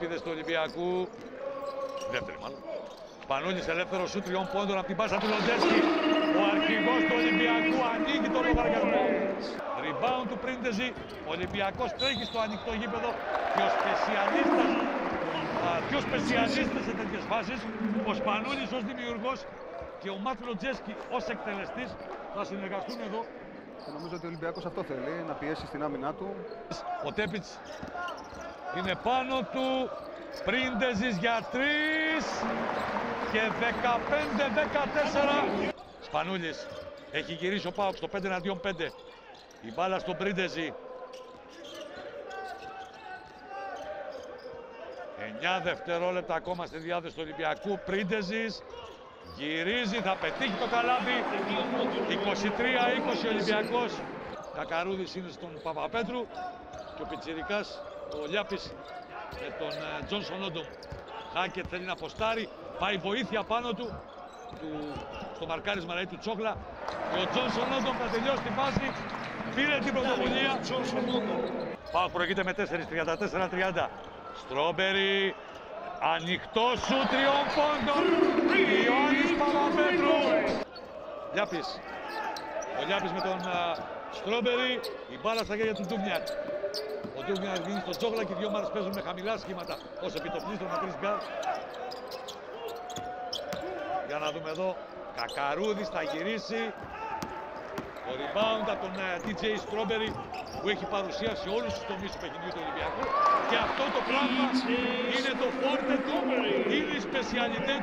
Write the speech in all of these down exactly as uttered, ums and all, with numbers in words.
ελπίδες του Ολυμπιακού. Δεύτερη μάλλον. Σπανούλης ελεύθερο σου τριών πόντων από την πάσα του Λοντζέσκι. Ο αρχηγός του Ολυμπιακού ανοίγει το λογαριασμό. Rebound του Πρίντεζη. Ο Ολυμπιακός τρέχει στο ανοιχτό γήπεδο και ο σπεσιαλίστας, πιο σπεσιαλίστες σε τέτοιες φάσεις, ο Σπανούλης ως δημιουργός και ο Ματ Λοντζέσκι ως εκτελεστής θα συνεργαστούν εδώ. Και νομίζω ότι ο Ολυμπιακός αυτό θέλει, να πιέσει στην άμυνά του. Ο Τέπιτς είναι πάνω του. Πρίντεζης για τρεις και δεκαπέντε δεκατέσσερα. Σπανούλης έχει γυρίσει ο ΠΑΟΚ στο πέντε εναντίον πέντε. Η μπάλα στον Πρίντεζη. εννιά δευτερόλεπτα ακόμα στη διάθεση του Ολυμπιακού. Πρίντεζης γυρίζει, θα πετύχει το καλάθι. είκοσι τρία είκοσι Ολυμπιακός. Κακαρούδης είναι στον Παπαπέτρου και ο πιτσιρικάς, ο Λιάπης, με τον Τζόνσον Όντομ. Χάκετ θέλει να ποστάρει, πάει βοήθεια πάνω του, του στο μαρκάρισμα δηλαδή του Τσόκλα. Και ο Τζόνσον Όντομ θα τελειώσει την φάση, πήρε την πρωτοβουλία. Πάω προηγείται με τέσσερα τριάντα τέσσερα τριάντα. Στρόμπερι, ανοιχτό σου τριών πόντων, Ιωάννης Παπαπέτρου. Λιάπης, ο Λιάπης με τον uh, Στρόμπερι, η μπάλα στα χέρια του Ντούμνιακ. Ο Ντούμνιακ δίνει στον Τσόκλα και οι δύο ομάδες παίζουν με χαμηλά σχήματα ως επιτοπλίστων με τρεις γκάρ. Για να δούμε εδώ, Κακαρούδης θα γυρίσει. Το rebound από τον uh, ντι τζέι Strawberry που έχει παρουσία σε όλους τους τομείς του παιχνιδιού του Ολυμπιακού. Και αυτό το πράγμα είναι το φόρτε του, είναι η σπεσιαλιτέ.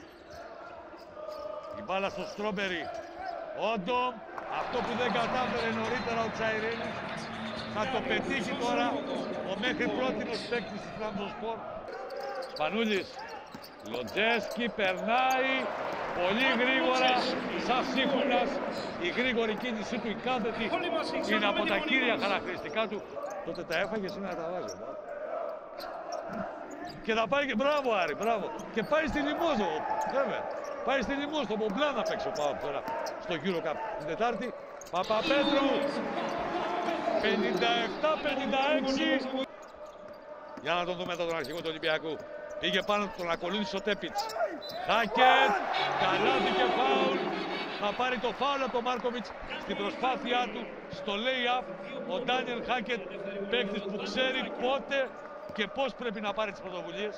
Η μπάλα στο Strawberry. Όντομ, αυτό που δεν κατάφερε νωρίτερα ο Τσαϊρέλης θα το πετύχει τώρα ο μέχρι πρότινος παίκτης της Τραμζοσπορ. Σπανούλης, Λοντζέσκι περνάει πολύ γρήγορα, σαν σύμφωνας. Η γρήγορη κίνησή του, η κάθετη, είναι από τα κύρια χαρακτηριστικά του. Τότε τα έφαγε, σήμερα τα βάζει. Και θα πάει και μπράβο Άρη, μπράβο. Και πάει στη Λιμόζο, βέβαια. Πάει στη Λιμόζο, στο Μπομπλά να παίξει ο ΠΑΟΚ τώρα στο EuroCup την Τετάρτη. Παπαπέτρου, πενήντα επτά πενήντα έξι. Για να τον δούμε εδώ τον αρχηγό του Ολυμπιακού. Πήγε πάνω του, τον ακολούθησε ο Τέπιτς. Χάκετ, καλάθι και φάουλ. Θα πάρει το φάουλ από τον Μάρκοβιτς στην προσπάθειά του στο lay-up. Ο Ντάνιελ Χάκετ, παίκτης που ξέρει πότε και πώς πρέπει να πάρει τις πρωτοβουλίες.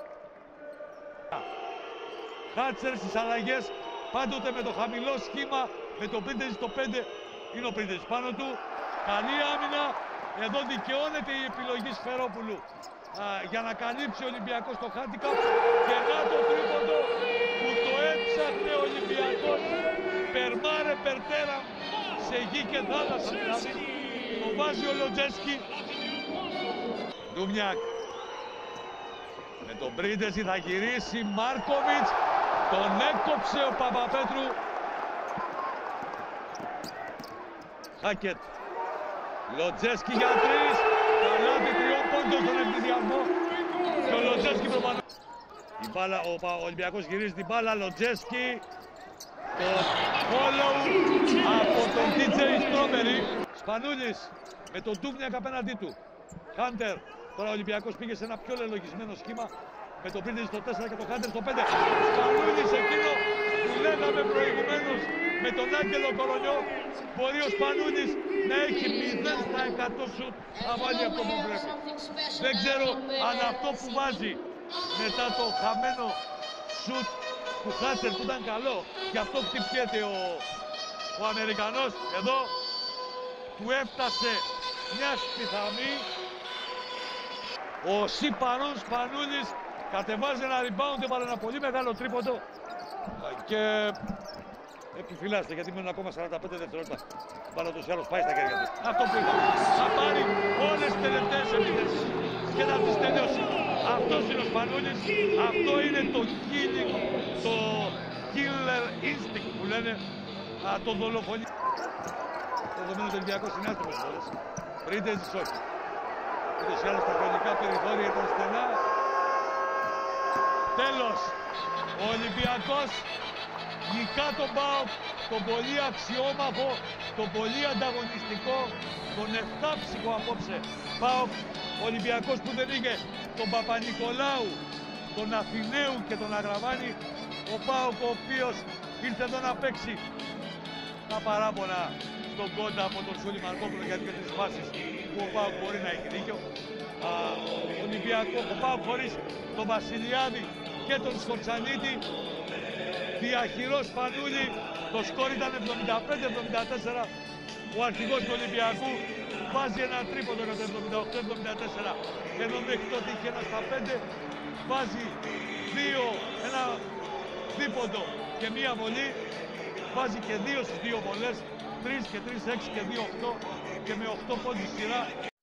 Χάτσερ στις αλλαγές, πάντοτε με το χαμηλό σχήμα, με το Πρίντεζη στο πέντε. Είναι ο Πρίντεζης πάνω του. Καλή άμυνα. Εδώ δικαιώνεται η επιλογή Σφερόπουλου α, για να καλύψει ο Ολυμπιακός το handicap. Και να το τρίποντο που το έψαχνε ο Ολυμπιακός. Περμάρε περτέρα σε γη και θάλασσα. Δηλαδή το βάζει ο Λοντζέσκι. Ντούμνιακ. Με τον Πρίντεζη θα γυρίσει Μάρκοβιτς. Τον έκοψε ο Παπαπέτρου. Χάκετ. Λοντζέσκι για τρεις. Καλάθι τριών πόντων στον ευθυδιασμό. Και ο Λοντζέσκι προπανά. Η μπάλα, ο, ο Ολυμπιακός γυρίζει την μπάλα. Λοντζέσκι. Το follow από τον ντι τζέι Strawberry. Σπανούλης με τον Ντούμνιακ απέναντί του. Χάντερ. Τώρα ο Ολυμπιακός πήγε σε ένα πιο λελογισμένο σχήμα. Με τον Πρίντεζη στο τέσσερα και τον Χάντερ στο πέντε. Σπανούλης εκείνο που λέγαμε προηγουμένως με τον Άγγελο Κορονιό. Μπορεί ο Σπανούλης να έχει μηδέν τοις εκατό σουτ να βάλει αυτό που πρέπει. Δεν ξέρω αν αυτό που βάζει μετά το χαμένο σουτ του Χάτσερ που ήταν καλό και αυτό χτυπιέται ο, ο Αμερικανός. Εδώ του έφτασε μια σπιθαμή. Ο Σιπαρών Σπανούλης κατεβάζει ένα rebound, έβαλε ένα πολύ μεγάλο τρίποντο και επιφυλάσσεται γιατί μένουν ακόμα σαράντα πέντε δευτερόλεπτα. Μπάλα τους άλλους πάει στα χέρια του. Αυτό που είπα. Θα πάρει όλες τις τελευταίες επίθεσεις και να τις τελειώσει. Αυτός είναι ο Σπανούλης. Αυτό είναι το killing, το killer instinct που λένε, α, το δολοφονί. Το δεδομένο του Ολυμπιακού είναι άστροπες φορές. Πρίντεζης όχι. Ούτως ή άλλως τα χρονικά περιθώρια ήταν στενά. Τέλος, ο Ολυμπιακός νικά τον ΠΑΟΚ τον πολύ αξιόμαχο, τον πολύ ανταγωνιστικό, τον εφτάψυχο απόψε ΠΑΟΚ Ολυμπιακός που δεν είχε τον Παπα-Νικολάου, τον Αθηναίου και τον Αγραβάνη. Ο ΠΑΟΚ ο οποίος ήρθε εδώ να παίξει τα παράπονα στον Κόντα από τον Σούλη Μαρκόπουλο γιατί και τις φάσεις που ο ΠΑΟΚ μπορεί να έχει δίκιο. Α, Ολυμπιακό, ο ΠΑΟΚ χωρίς τον Βασιλιάδη και τον Σκοτσανίτη, διαχειρός Πανούλη, το σκορ ήταν εβδομήντα πέντε εβδομήντα τέσσερα. Ο αρχηγός του Ολυμπιακού βάζει ένα τρίποντο για το εβδομήντα οκτώ εβδομήντα τέσσερα, ενώ μέχρι τότε είχε ένα στα πέντε, βάζει δύο, ένα δίποντο και μία βολή, βάζει και δύο στις δύο βολές, τρεις και τρεις έξι και δύο οκτώ και με οκτώ πόντους σειρά.